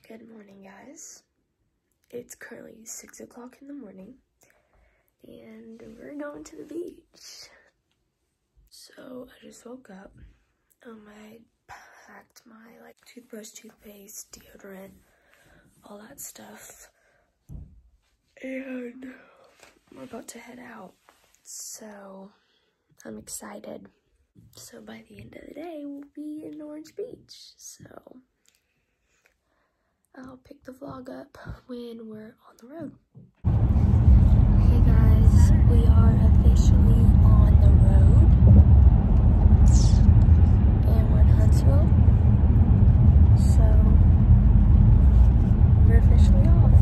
Good morning, guys. It's currently 6 o'clock in the morning and we're going to the beach. So I just woke up. I packed my toothbrush, toothpaste, deodorant, all that stuff, and we're about to head out. So I'm excited. So by the end of the day, we'll be in Orange Beach. So I'll pick the vlog up when we're on the road. Hey guys, we are officially on the road. And we're in Huntsville. So we're officially off.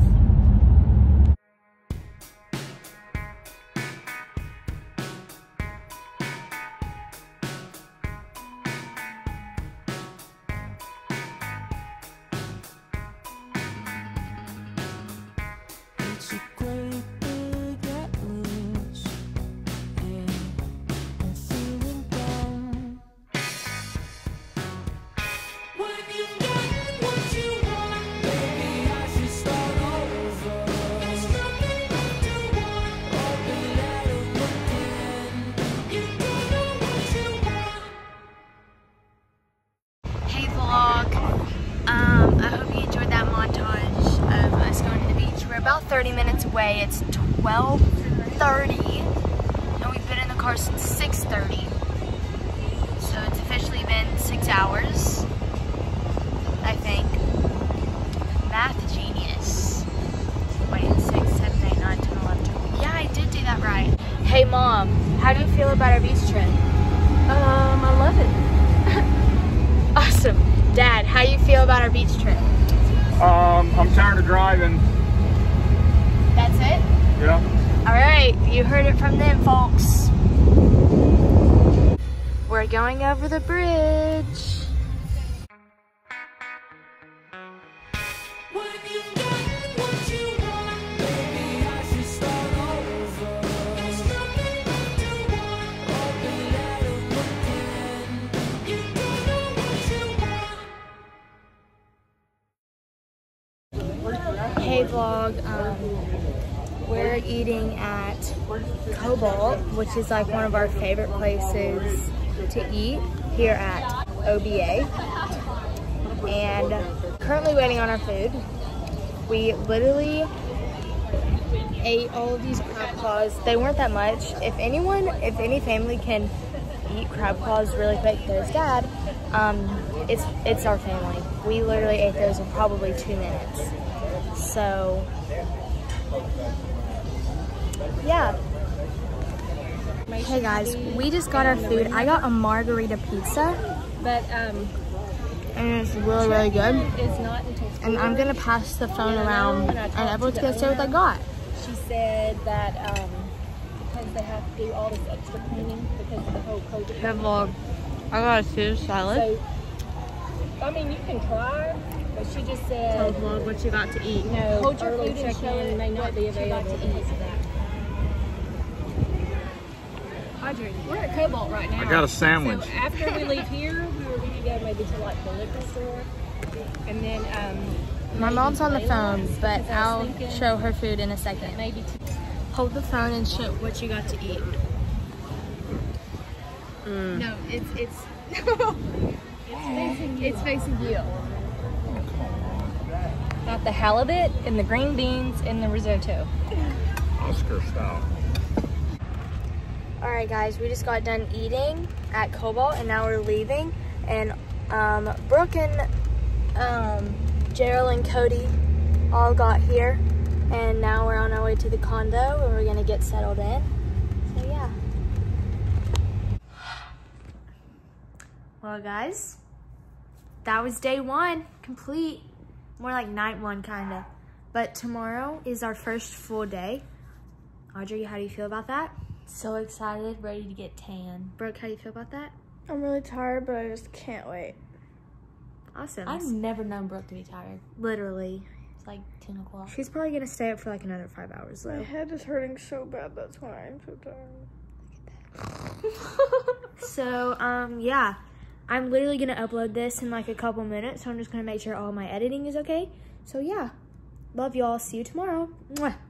About 30 minutes away. It's 12:30 and we've been in the car since 6:30, so it's officially been 6 hours, I think. Math genius. Wait, 6, 7, 8, 9, 10, 11, 12. Yeah, I did do that right. Hey mom, how do you feel about our beach trip? I love it. Awesome. Dad, how do you feel about our beach trip? I'm tired of driving. That's it? Yeah. All right, you heard it from them, folks. We're going over the bridge. Hey vlog, we're eating at Cobalt, which is like one of our favorite places to eat here at OBA, and currently waiting on our food. We literally ate all of these crab claws. They weren't that much. If any family can eat crab claws really quick, there's Dad. It's our family. We literally ate those in probably 2 minutes. So yeah. Hey guys, we just got our food. I got a margarita pizza, But and it's really good. it's not until And I'm gonna pass the phone around, and everyone's gonna say what they got. She said that because they have to do all this extra cleaning because of the whole COVID. Hey vlog, I got a Caesar salad. So, I mean, you can try, but she just said, Tell vlog what you got to eat. you know, Hold your early food and show check-in it may not what be you got available to because eat. of that. Audrey, we're at Cobalt right now. I got a sandwich. So after we leave here, we were going to go maybe to like the liquor store, and then My mom's on the phone, but because I was I'll thinking show her food in a second. maybe Hold the phone and show what you got to eat. No, it's facing you. got the halibut and the green beans and the risotto. Oscar style. All right, guys, we just got done eating at Cobalt, and now we're leaving. And Brooke and Gerald and Cody all got here, and now we're on our way to the condo, and we're gonna get settled in. So yeah. Well, guys, that was day 1 complete. More like night 1 kind of. But tomorrow is our first full day. Audrey, how do you feel about that? So excited, ready to get tan. Brooke, how do you feel about that? I'm really tired, but I just can't wait. Awesome. I've never known Brooke to be tired. Literally. It's like 10 o'clock. She's probably gonna stay up for like another 5 hours My though. head is hurting so bad, that's why I'm so tired. So, yeah. I'm literally gonna upload this in like a couple minutes, so I'm just gonna make sure all my editing is okay. So yeah, love y'all. See you tomorrow. Mwah.